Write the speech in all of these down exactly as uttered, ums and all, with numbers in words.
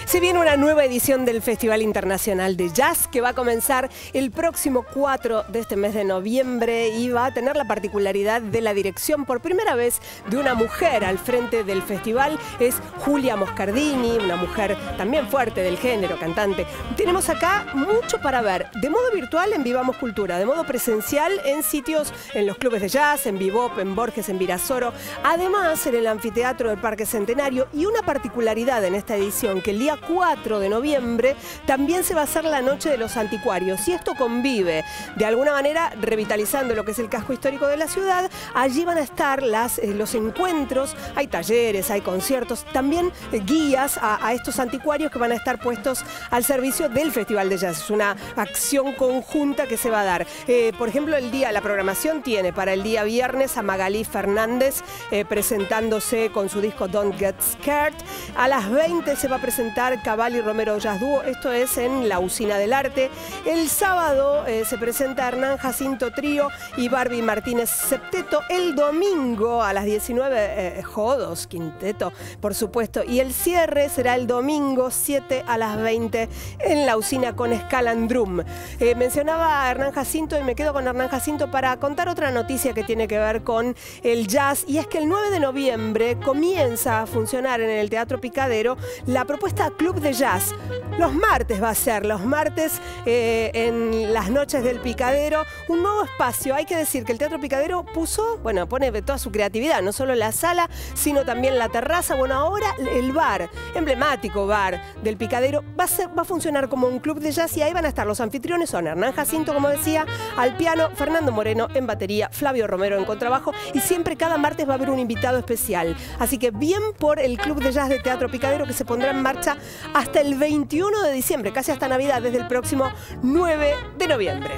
Se viene una nueva edición del Festival Internacional de Jazz que va a comenzar el próximo cuatro de este mes de noviembre y va a tener la particularidad de la dirección por primera vez de una mujer al frente del festival. Es Julia Moscardini, una mujer también fuerte del género, cantante. Tenemos acá mucho para ver, de modo virtual en Vivamos Cultura, de modo presencial en sitios, en los clubes de jazz, en Bebop, en Borges, en Virasoro, además en el anfiteatro del Parque Centenario, y una particularidad en esta edición, que el día cuatro de noviembre también se va a hacer la Noche de los Anticuarios, y esto convive de alguna manera revitalizando lo que es el casco histórico de la ciudad. Allí van a estar las, eh, los encuentros, hay talleres, hay conciertos, también eh, guías a, a estos anticuarios que van a estar puestos al servicio del Festival de Jazz. Es una acción conjunta que se va a dar. Eh, por ejemplo, el día, la programación tiene para el día viernes a Magalí Fernández eh, presentándose con su disco Don't Get Scared. A las veinte se va a presentar Cavalli Romero Jazz Duo, esto es en la Usina del Arte. El sábado eh, se presenta Hernán Jacinto Trío y Barbie Martínez Septeto. El domingo a las diecinueve, eh, Jodos Quinteto, por supuesto. Y el cierre será el domingo siete a las veinte en la Usina con Scalandrum. Eh, mencionaba a Hernán Jacinto y me quedo con Hernán Jacinto para contar otra noticia que tiene que ver con el jazz, y es que el nueve de noviembre comienza a funcionar en el Teatro Picadero la propuesta Club de Jazz. Los martes va a ser, los martes eh, en las noches del Picadero, un nuevo espacio. Hay que decir que el Teatro Picadero puso, bueno, pone toda su creatividad, no solo la sala, sino también la terraza. Bueno, ahora el bar, emblemático bar del Picadero, va a, ser, va a funcionar como un club de jazz, y ahí van a estar los anfitriones, son Hernán Jacinto, como decía, al piano, Fernando Moreno en batería, Flavio Romero en contrabajo, y siempre cada martes va a haber un invitado especial. Así que bien por el Club de Jazz de Teatro Picadero, que se pondrá en marcha hasta el veintiuno de diciembre, casi hasta Navidad, desde el próximo nueve de noviembre.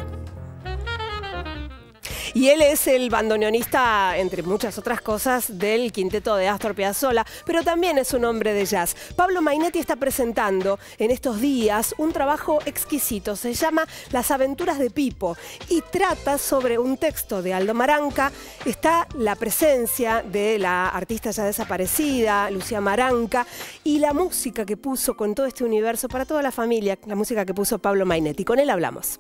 Y él es el bandoneonista, entre muchas otras cosas, del quinteto de Astor Piazzolla, pero también es un hombre de jazz. Pablo Mainetti está presentando en estos días un trabajo exquisito, se llama Las aventuras de Pipo, y trata sobre un texto de Aldo Maranca. Está la presencia de la artista ya desaparecida, Lucía Maranca, y la música que puso con todo este universo para toda la familia, la música que puso Pablo Mainetti. Con él hablamos.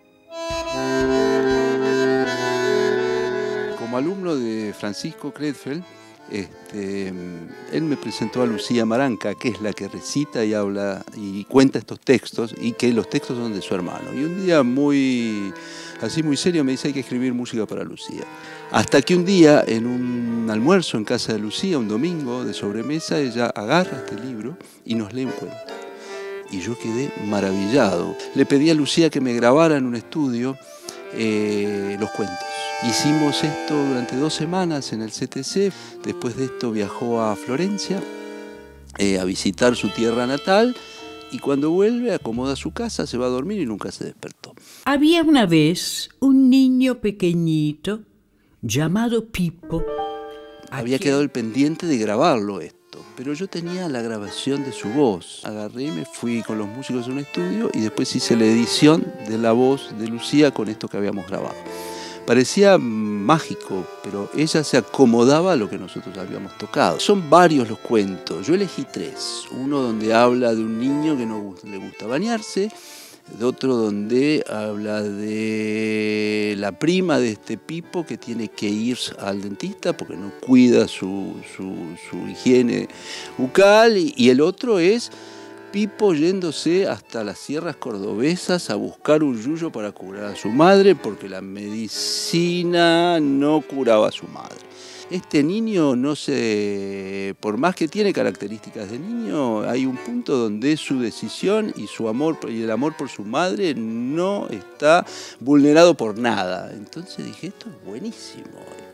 Como alumno de Francisco Kretzfeld, este, él me presentó a Lucía Maranca, que es la que recita y habla y cuenta estos textos, y que los textos son de su hermano. Y un día muy, así muy serio, me dice: hay que escribir música para Lucía. Hasta que un día, en un almuerzo en casa de Lucía, un domingo de sobremesa, ella agarra este libro y nos lee un cuento. Y yo quedé maravillado. Le pedí a Lucía que me grabara en un estudio eh, los cuentos. Hicimos esto durante dos semanas en el C T C. Después de esto viajó a Florencia eh, a visitar su tierra natal, y cuando vuelve acomoda su casa, se va a dormir y nunca se despertó. Había una vez un niño pequeñito llamado Pipo. Había quedado el pendiente de grabarlo esto, pero yo tenía la grabación de su voz. Agarré y me fui con los músicos a un estudio y después hice la edición de la voz de Lucía con esto que habíamos grabado. Parecía mágico, pero ella se acomodaba a lo que nosotros habíamos tocado. Son varios los cuentos, yo elegí tres. Uno donde habla de un niño que no le gusta bañarse, de otro donde habla de la prima de este Pipo que tiene que ir al dentista porque no cuida su, su, su higiene bucal, y, y el otro es Pipo yéndose hasta las sierras cordobesas a buscar un yuyo para curar a su madre porque la medicina no curaba a su madre. Este niño no se, por más que tiene características de niño, hay un punto donde su decisión y su amor y el amor por su madre no está vulnerado por nada. Entonces dije, esto es buenísimo.